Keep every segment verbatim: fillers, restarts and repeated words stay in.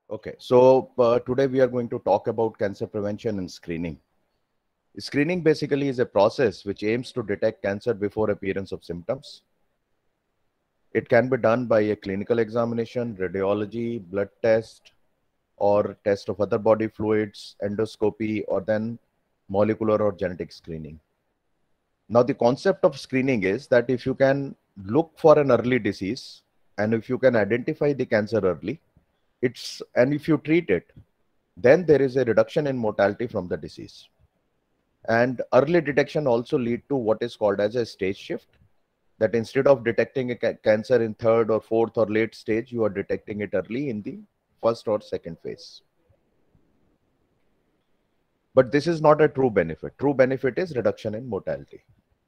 Okay, so uh, today we are going to talk about cancer prevention and screening. Screening basically is a process which aims to detect cancer before appearance of symptoms. It can be done by a clinical examination, radiology, blood test, or test of other body fluids, endoscopy, or then molecular or genetic screening. Now, the concept of screening is that if you can look for an early disease and if you can identify the cancer early, it's and if you treat it, then there is a reduction in mortality from the disease. And early detection also lead to what is called as a stage shift, that instead of detecting a ca- cancer in third or fourth or late stage, you are detecting it early in the first or second phase. But this is not a true benefit. True benefit is reduction in mortality.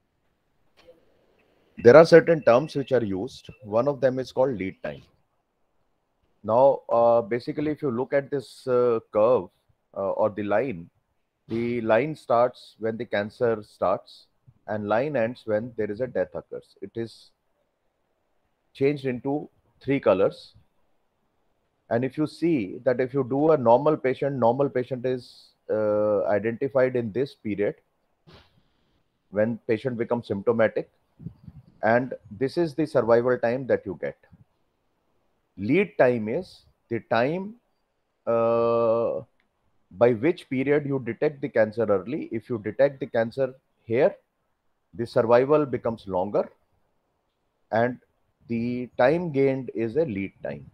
There are certain terms which are used. One of them is called lead time. Now, uh, basically, if you look at this uh, curve uh, or the line, the line starts when the cancer starts and line ends when there is a death occurs. It is changed into three colors. And if you see that if you do a normal patient, normal patient is uh, identified in this period when patient becomes symptomatic, and this is the survival time that you get. Lead time is the time uh, by which period you detect the cancer early. If you detect the cancer here, the survival becomes longer and the time gained is a lead time.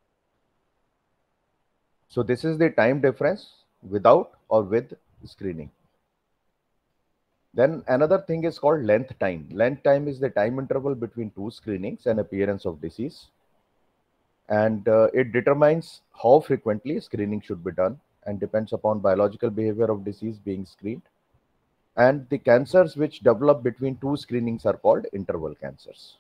So this is the time difference without or with screening. Then another thing is called length time. Length time is the time interval between two screenings and appearance of disease. And uh, it determines how frequently screening should be done and depends upon biological behavior of disease being screened. And the cancers which develop between two screenings are called interval cancers.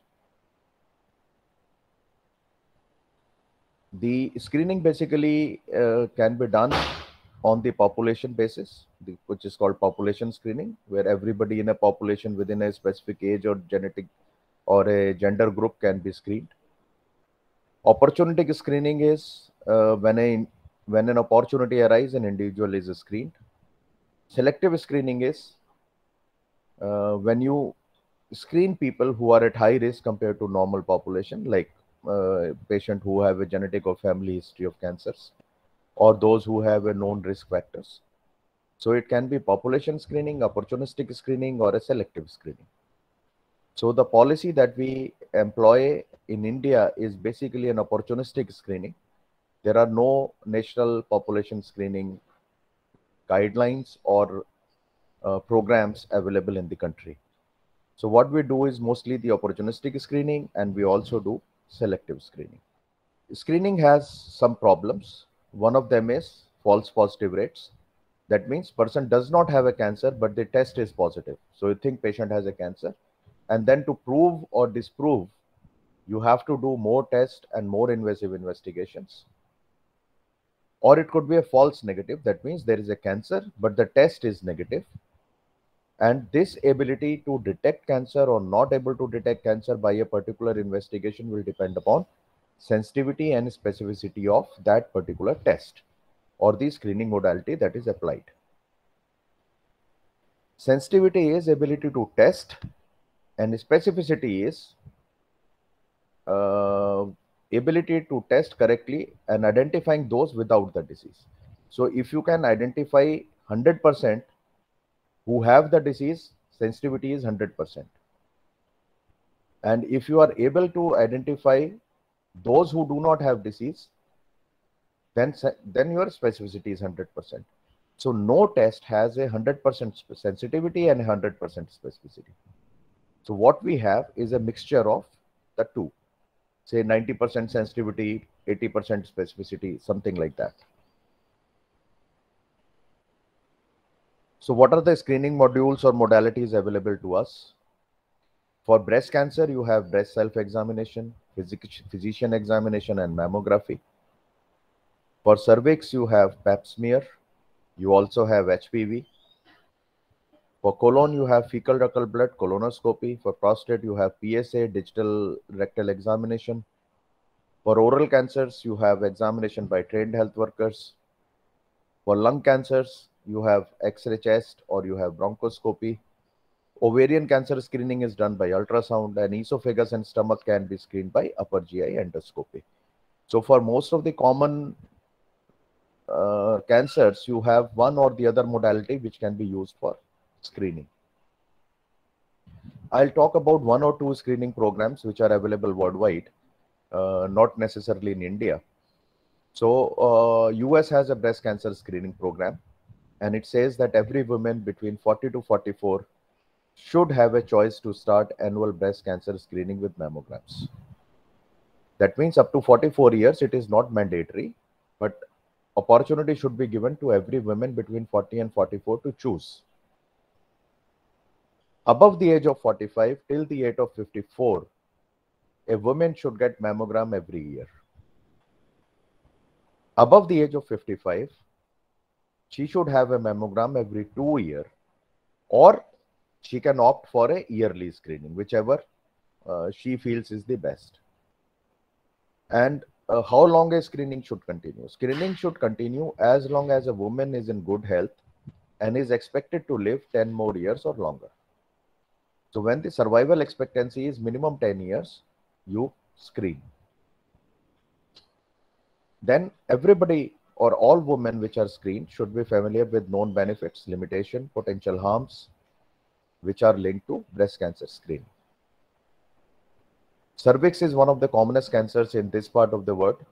The screening basically uh, can be done on the population basis, the, which is called population screening, where everybody in a population within a specific age or genetic or a gender group can be screened. Opportunistic screening is uh, when a when an opportunity arises, an individual is screened. Selective screening is uh, when you screen people who are at high risk compared to normal population, like uh, patient who have a genetic or family history of cancers, or those who have a known risk factors. So it can be population screening, opportunistic screening, or a selective screening. So the policy that we employ in India is basically an opportunistic screening. There are no national population screening guidelines or uh, programs available in the country. So what we do is mostly the opportunistic screening, and we also do selective screening. Screening has some problems. One of them is false positive rates. That means person does not have a cancer, but the test is positive. So you think patient has a cancer. And then to prove or disprove, you have to do more tests and more invasive investigations. Or it could be a false negative. That means there is a cancer, but the test is negative. And this ability to detect cancer or not able to detect cancer by a particular investigation will depend upon sensitivity and specificity of that particular test or the screening modality that is applied. Sensitivity is ability to test, and specificity is uh, ability to test correctly and identifying those without the disease. So if you can identify one hundred percent who have the disease, sensitivity is one hundred percent. And if you are able to identify those who do not have disease, then then your specificity is one hundred percent. So no test has a one hundred percent sensitivity and one hundred percent specificity. So what we have is a mixture of the two, say ninety percent sensitivity, eighty percent specificity, something like that. So what are the screening modules or modalities available to us? For breast cancer, you have breast self-examination, physician examination, and mammography. For cervix, you have pap smear. You also have H P V. For colon, you have fecal rectal blood colonoscopy. For prostate, you have P S A, digital rectal examination. For oral cancers, you have examination by trained health workers. For lung cancers, you have X-ray chest or you have bronchoscopy. Ovarian cancer screening is done by ultrasound, and esophagus and stomach can be screened by upper G I endoscopy. So for most of the common uh, cancers, you have one or the other modality which can be used for screening. I'll talk about one or two screening programs which are available worldwide, uh, not necessarily in India. So uh, U S has a breast cancer screening program, and it says that every woman between forty to forty-four should have a choice to start annual breast cancer screening with mammograms. That means up to forty-four years, it is not mandatory, but opportunity should be given to every woman between forty and forty-four to choose. Above the age of forty-five till the age of fifty-four, a woman should get mammogram every year. Above the age of fifty-five, she should have a mammogram every two years, or she can opt for a yearly screening, whichever uh, she feels is the best. And uh, how long a screening should continue? Screening should continue as long as a woman is in good health and is expected to live ten more years or longer. So when the survival expectancy is minimum ten years, you screen. Then everybody or all women which are screened should be familiar with known benefits, limitation, potential harms, which are linked to breast cancer screening. Cervix is one of the commonest cancers in this part of the world.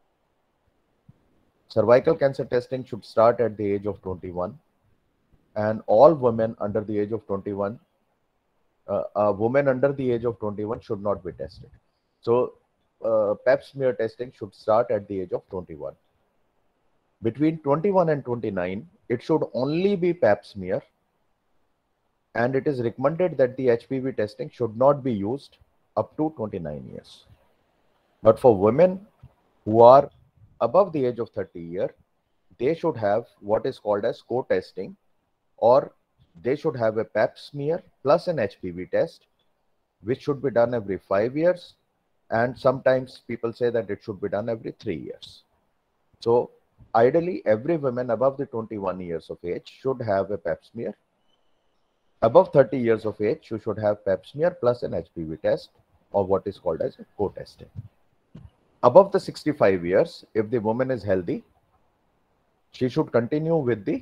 Cervical cancer testing should start at the age of twenty-one, and all women under the age of twenty-one, uh, a woman under the age of twenty-one should not be tested. So uh, pap smear testing should start at the age of twenty-one. Between twenty-one and twenty-nine, it should only be pap smear, and it is recommended that the H P V testing should not be used up to twenty-nine years. But for women who are above the age of thirty years, they should have what is called as co-testing, or they should have a pap smear plus an H P V test, which should be done every five years. And sometimes people say that it should be done every three years. So ideally, every woman above the twenty-one years of age should have a pap smear. Above thirty years of age, you should have pap smear plus an H P V test, or what is called as co-testing. Above the sixty-five years, if the woman is healthy, she should continue with the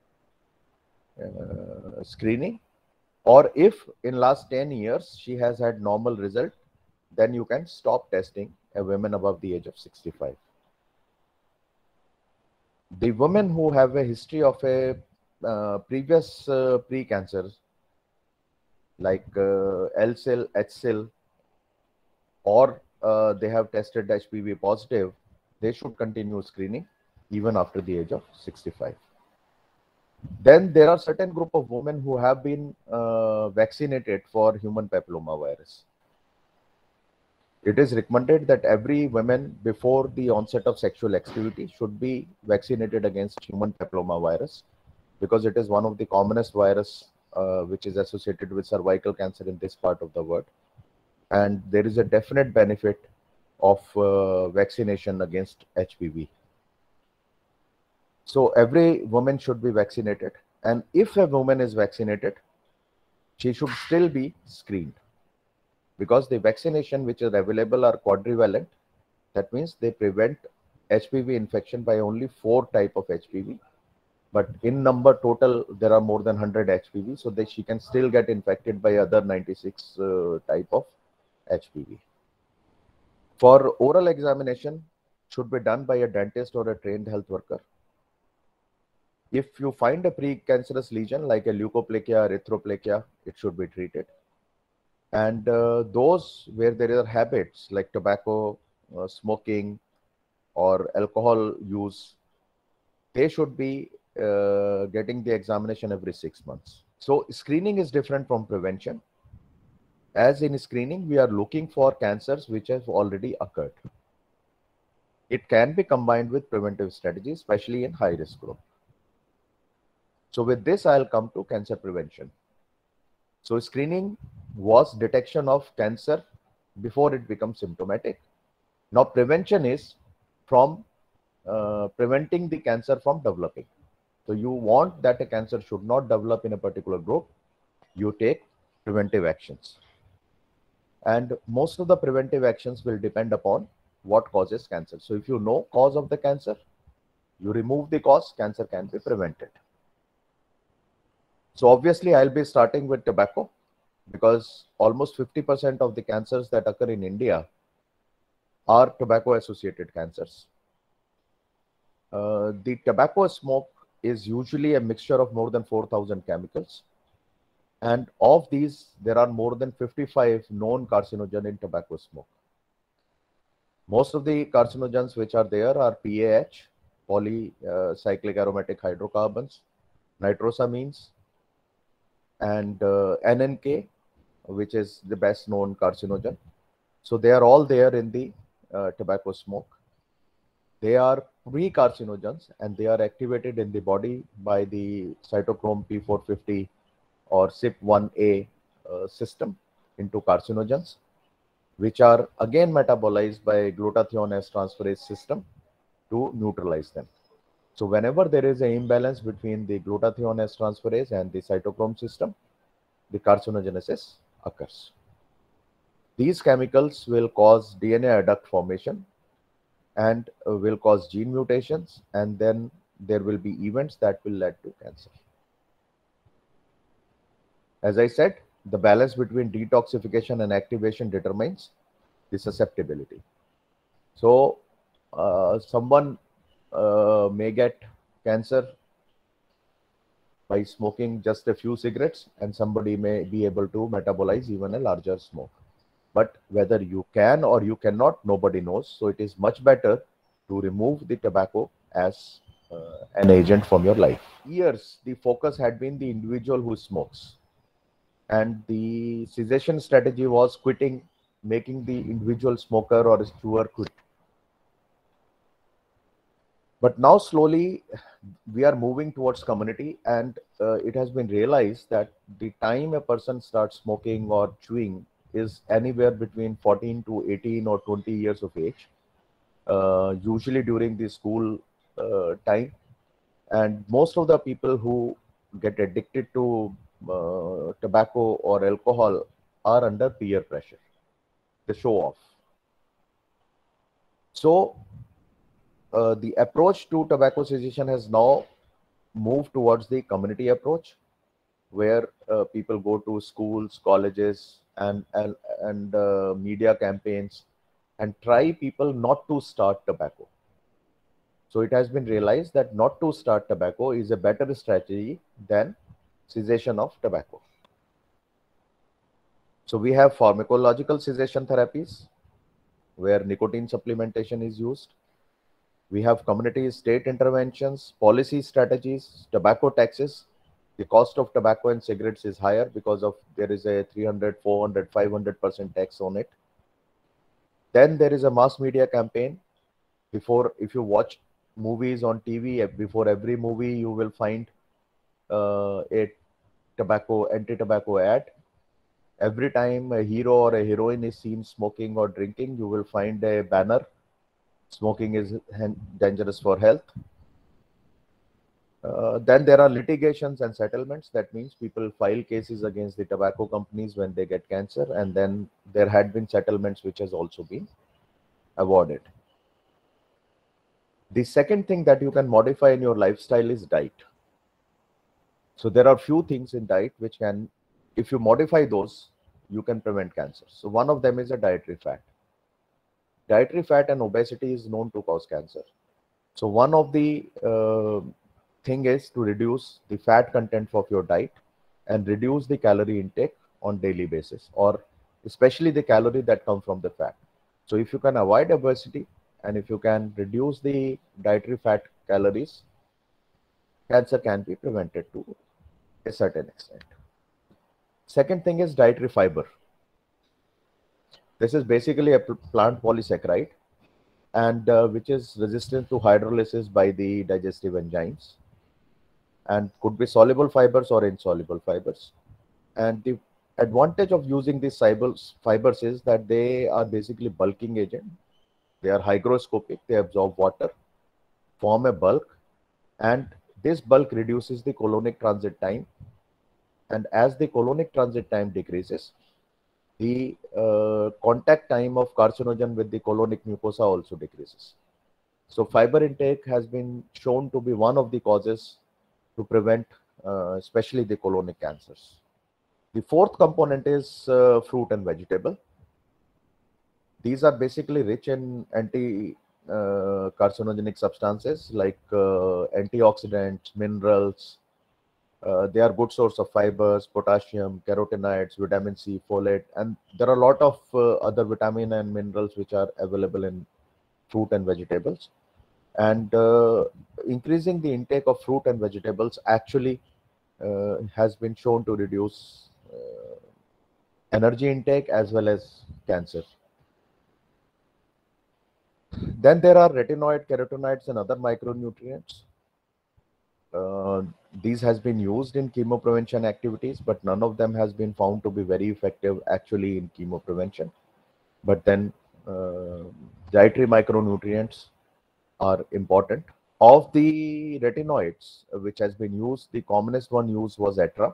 uh, screening, or if in last ten years she has had normal result, then you can stop testing a woman above the age of sixty-five. The women who have a history of a uh, previous uh, pre-cancer, like uh, L C I L, H C I L, or uh, they have tested H P V positive, they should continue screening even after the age of sixty-five. Then there are certain group of women who have been uh, vaccinated for human papillomavirus. It is recommended that every woman before the onset of sexual activity should be vaccinated against human papillomavirus, because it is one of the commonest virus uh, which is associated with cervical cancer in this part of the world. And there is a definite benefit of uh, vaccination against H P V. So every woman should be vaccinated. And if a woman is vaccinated, she should still be screened, because the vaccination which are available are quadrivalent. That means they prevent H P V infection by only four type of H P V. But in number total, there are more than one hundred H P V, so that she can still get infected by other ninety-six uh, type of H P V. For oral examination, should be done by a dentist or a trained health worker. If you find a precancerous lesion like a leukoplakia, erythroplakia, it should be treated. And uh, those where there are habits like tobacco, uh, smoking, or alcohol use, they should be uh, getting the examination every six months. So screening is different from prevention. As in screening, we are looking for cancers which have already occurred. It can be combined with preventive strategies, especially in high risk group. So with this, I'll come to cancer prevention. So screening was detection of cancer before it becomes symptomatic. Now, prevention is from uh, preventing the cancer from developing. So you want that a cancer should not develop in a particular group, you take preventive actions. And most of the preventive actions will depend upon what causes cancer. So if you know cause of the cancer, you remove the cause, cancer can be prevented. So obviously I'll be starting with tobacco, because almost fifty percent of the cancers that occur in India are tobacco associated cancers. Uh, the tobacco smoke is usually a mixture of more than four thousand chemicals. And of these, there are more than fifty-five known carcinogen in tobacco smoke. Most of the carcinogens which are there are P A H, polycyclic aromatic hydrocarbons, nitrosamines, and uh, N N K, which is the best known carcinogen. So they are all there in the uh, tobacco smoke. They are pre-carcinogens and they are activated in the body by the cytochrome P four fifty or C Y P one A uh, system into carcinogens, which are again metabolized by glutathione S transferase system to neutralize them. So whenever there is an imbalance between the glutathione S transferase and the cytochrome system, the carcinogenesis occurs. These chemicals will cause D N A adduct formation and uh, will cause gene mutations, and then there will be events that will lead to cancer. As I said, the balance between detoxification and activation determines the susceptibility. So uh, someone uh, may get cancer by smoking just a few cigarettes, and somebody may be able to metabolize even a larger smoke. But whether you can or you cannot, nobody knows. So it is much better to remove the tobacco as uh, an agent from your life. Years, the focus had been the individual who smokes. And the cessation strategy was quitting, making the individual smoker or a chewer quit. But now slowly we are moving towards community, and uh, it has been realized that the time a person starts smoking or chewing is anywhere between fourteen to eighteen or twenty years of age, uh, usually during the school uh, time. And most of the people who get addicted to uh, tobacco or alcohol are under peer pressure. They show off. So uh, the approach to tobacco cessation has now moved towards the community approach, where uh, people go to schools, colleges, and and, and uh, media campaigns and try people not to start tobacco. So it has been realized that not to start tobacco is a better strategy than cessation of tobacco. So we have pharmacological cessation therapies where nicotine supplementation is used. We have community state interventions, policy strategies, tobacco taxes. The cost of tobacco and cigarettes is higher because of there is a three hundred, four hundred, five hundred percent tax on it. Then there is a mass media campaign. Before, if you watch movies on T V, before every movie you will find uh, a tobacco, anti-tobacco ad. Every time a hero or a heroine is seen smoking or drinking, you will find a banner, smoking is dangerous for health. Uh, then there are litigations and settlements. That means people file cases against the tobacco companies when they get cancer, and then there had been settlements which has also been awarded. The second thing that you can modify in your lifestyle is diet. So there are few things in diet which can, if you modify those, you can prevent cancer. So one of them is a dietary fat. Dietary fat and obesity is known to cause cancer. So one of the uh, thing is to reduce the fat content of your diet and reduce the calorie intake on daily basis, or especially the calorie that come from the fat. So if you can avoid obesity and if you can reduce the dietary fat calories, cancer can be prevented to a certain extent. Second thing is dietary fiber. This is basically a plant polysaccharide, and uh, which is resistant to hydrolysis by the digestive enzymes, and could be soluble fibers or insoluble fibers. And the advantage of using these fibers is that they are basically bulking agent. They are hygroscopic, they absorb water, form a bulk, and this bulk reduces the colonic transit time. And as the colonic transit time decreases, the uh, contact time of carcinogen with the colonic mucosa also decreases. So fiber intake has been shown to be one of the causes to prevent uh, especially the colonic cancers. The fourth component is uh, fruit and vegetable. These are basically rich in anti uh, carcinogenic substances like uh, antioxidants, minerals. Uh, they are good source of fibers, potassium, carotenoids, vitamin C, folate, and there are a lot of uh, other vitamin and minerals which are available in fruit and vegetables. And uh, increasing the intake of fruit and vegetables actually uh, has been shown to reduce uh, energy intake as well as cancer. Then there are retinoid, carotenoids, and other micronutrients. Uh, these has been used in chemoprevention activities, but none of them has been found to be very effective actually in chemoprevention. But then uh, dietary micronutrients are important. Of the retinoids uh, which has been used, the commonest one used was Etra.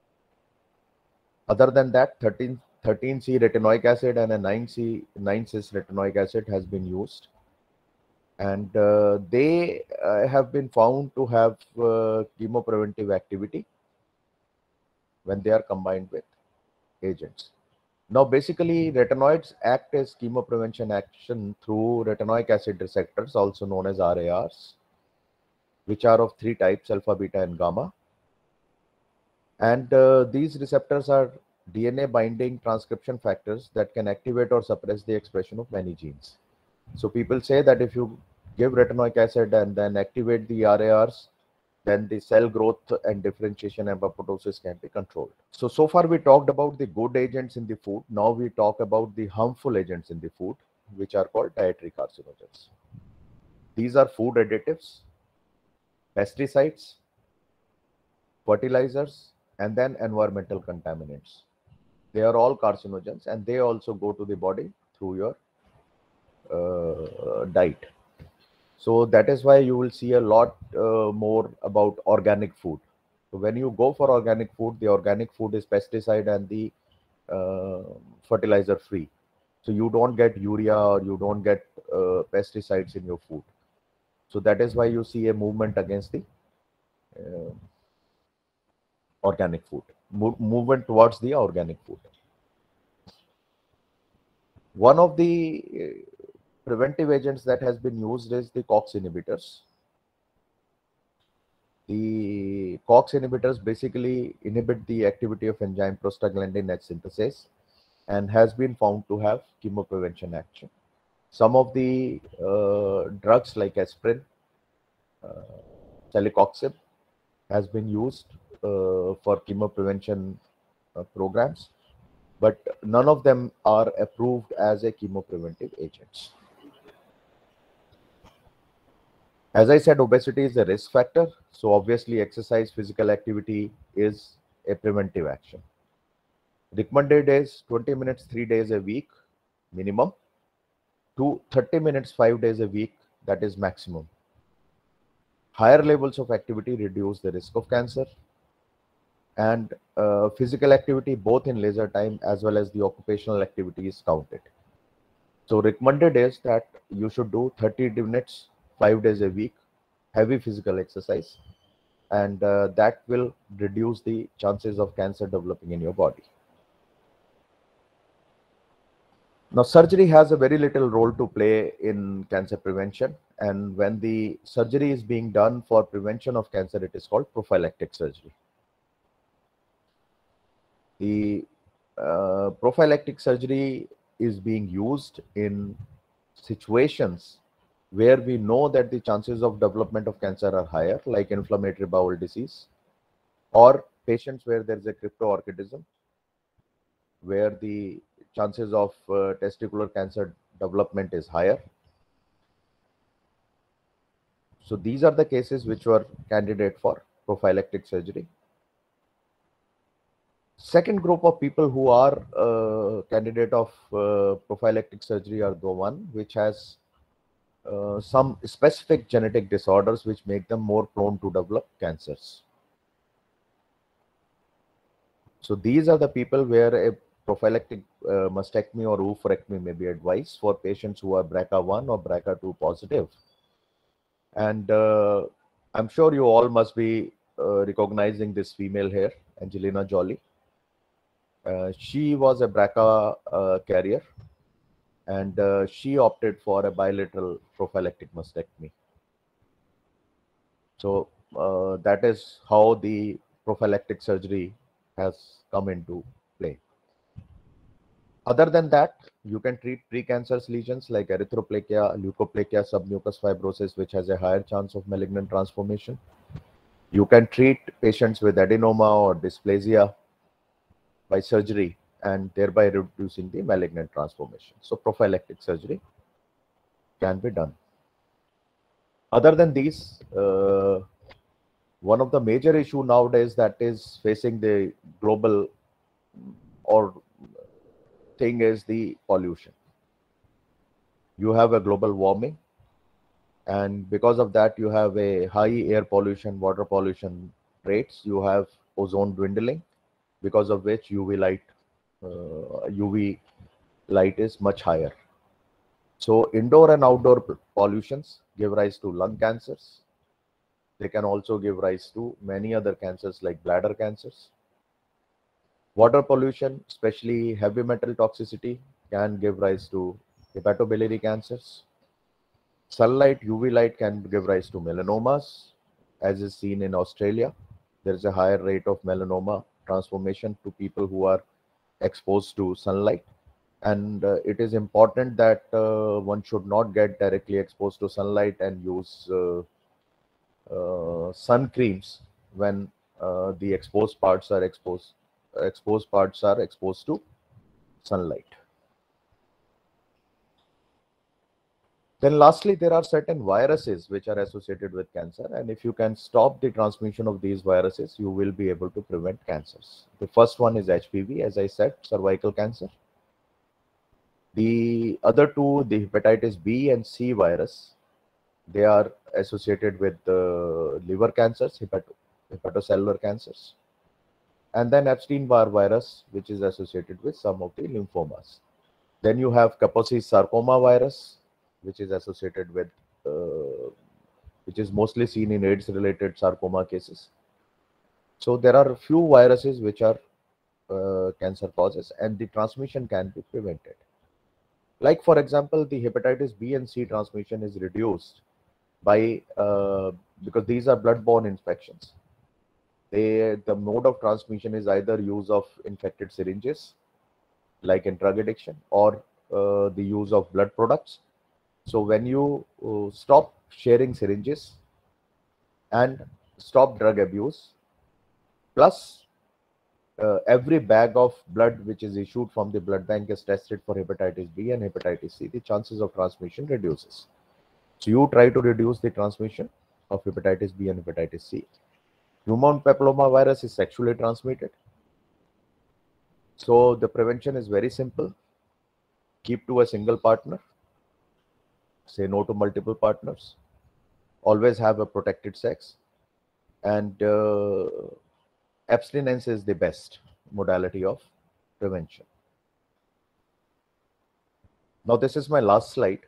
Other than that, thirteen, thirteen C retinoic acid and a nine C, nine cis retinoic acid has been used. And uh, they uh, have been found to have uh, chemopreventive activity when they are combined with agents. Now, basically, retinoids act as chemoprevention action through retinoic acid receptors, also known as R A Rs, which are of three types, alpha, beta, and gamma. And uh, these receptors are D N A binding transcription factors that can activate or suppress the expression of many genes. So people say that if you give retinoic acid and then activate the R A Rs, then the cell growth and differentiation and apoptosis can be controlled. So, so far we talked about the good agents in the food. Now we talk about the harmful agents in the food, which are called dietary carcinogens. These are food additives, pesticides, fertilizers, and then environmental contaminants. They are all carcinogens and they also go to the body through your uh, diet. So that is why you will see a lot uh, more about organic food. So when you go for organic food, the organic food is pesticide and the uh, fertilizer free. So you don't get urea or you don't get uh, pesticides in your food. So that is why you see a movement against the uh, organic food, Mo movement towards the organic food. One of the uh, preventive agents that has been used is the COX inhibitors. The COX inhibitors basically inhibit the activity of enzyme prostaglandin H synthase and has been found to have chemoprevention action. Some of the uh, drugs like aspirin, uh, celecoxib has been used uh, for chemoprevention uh, programs, but none of them are approved as a chemopreventive agents. As I said, obesity is a risk factor, so obviously exercise, physical activity is a preventive action. Recommended is twenty minutes, three days a week minimum, to thirty minutes, five days a week, that is maximum. Higher levels of activity reduce the risk of cancer, and uh, physical activity both in leisure time as well as the occupational activity is counted. So recommended is that you should do thirty minutes, five days a week, heavy physical exercise, and uh, that will reduce the chances of cancer developing in your body. Now, surgery has a very little role to play in cancer prevention, and when the surgery is being done for prevention of cancer, it is called prophylactic surgery. The uh, prophylactic surgery is being used in situations where we know that the chances of development of cancer are higher, like inflammatory bowel disease, or patients where there is a cryptorchidism, where the chances of uh, testicular cancer development is higher. So these are the cases which were candidate for prophylactic surgery. Second group of people who are uh, candidate of uh, prophylactic surgery are the one which has uh, some specific genetic disorders which make them more prone to develop cancers. So these are the people where a prophylactic uh, mastectomy or oophorectomy may be advised for patients who are B R C A one or B R C A two positive. And uh, I'm sure you all must be uh, recognizing this female here, Angelina Jolie. Uh, she was a B R C A uh, carrier, and uh, she opted for a bilateral prophylactic mastectomy. So uh, that is how the prophylactic surgery has come into play. Other than that, you can treat precancerous lesions like erythroplakia, leukoplakia, submucous fibrosis, which has a higher chance of malignant transformation. You can treat patients with adenoma or dysplasia by surgery and thereby reducing the malignant transformation. So prophylactic surgery can be done. Other than these, uh, one of the major issue nowadays that is facing the global or thing is the pollution. You have a global warming, and because of that you have a high air pollution, water pollution rates. You have ozone dwindling, because of which U V light uh, U V light is much higher. So indoor and outdoor pollutions give rise to lung cancers. They can also give rise to many other cancers like bladder cancers. Water pollution, especially heavy metal toxicity, can give rise to hepatobiliary cancers. Sunlight, U V light can give rise to melanomas, as is seen in Australia. There is a higher rate of melanoma transformation to people who are exposed to sunlight. And uh, it is important that uh, one should not get directly exposed to sunlight and use uh, uh, sun creams when uh, the exposed parts are exposed exposed parts are exposed to sunlight. Then lastly, there are certain viruses which are associated with cancer, and if you can stop the transmission of these viruses, you will be able to prevent cancers. The first one is H P V, as I said, cervical cancer. The other two, the hepatitis B and C virus, they are associated with uh, liver cancers, hepato hepatocellular cancers. And then Epstein-Barr virus, which is associated with some of the lymphomas. Then you have Kaposi sarcoma virus, which is associated with, uh, which is mostly seen in AIDS-related sarcoma cases. So there are a few viruses which are uh, cancer causes, and the transmission can be prevented. Like for example, the hepatitis B and C transmission is reduced by, uh, because these are blood-borne infections. They, the mode of transmission is either use of infected syringes, like in drug addiction, or uh, the use of blood products. So when you uh, stop sharing syringes and stop drug abuse, plus uh, every bag of blood which is issued from the blood bank is tested for hepatitis B and hepatitis C, the chances of transmission reduces. So you try to reduce the transmission of hepatitis B and hepatitis C. Human papillomavirus is sexually transmitted. So the prevention is very simple. Keep to a single partner. Say no to multiple partners. Always have a protected sex. And uh, abstinence is the best modality of prevention. Now this is my last slide.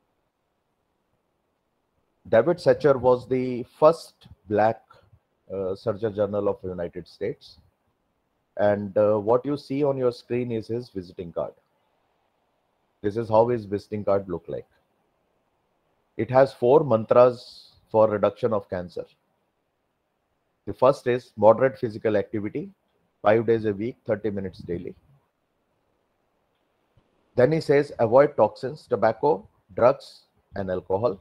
David Setcher was the first black uh, Surgeon General of the United States. And uh, what you see on your screen is his visiting card. This is how his visiting card look like. It has four mantras for reduction of cancer. The first is moderate physical activity, five days a week, thirty minutes daily. Then he says avoid toxins, tobacco, drugs, and alcohol.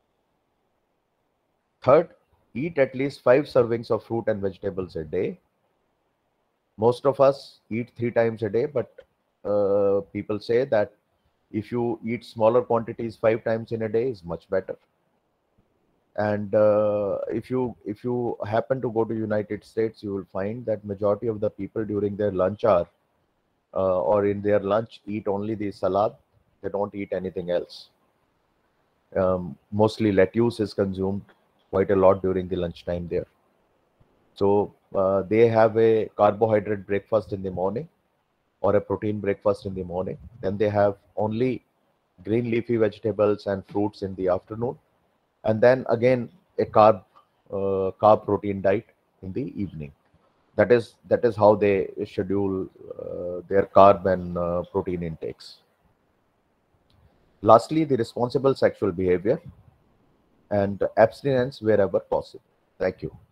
Third, eat at least five servings of fruit and vegetables a day. Most of us eat three times a day, but uh, people say that if you eat smaller quantities five times in a day is much better. And uh, if you if you happen to go to United States, you will find that majority of the people during their lunch hour uh, or in their lunch eat only the salad. They don't eat anything else. Um, mostly lettuce is consumed quite a lot during the lunchtime there. So uh, they have a carbohydrate breakfast in the morning or a protein breakfast in the morning. Then they have only green leafy vegetables and fruits in the afternoon, and then again a carb uh, carb protein diet in the evening. That is that is how they schedule uh, their carb and uh, protein intakes. Lastly, the responsible sexual behavior and abstinence wherever possible. Thank you.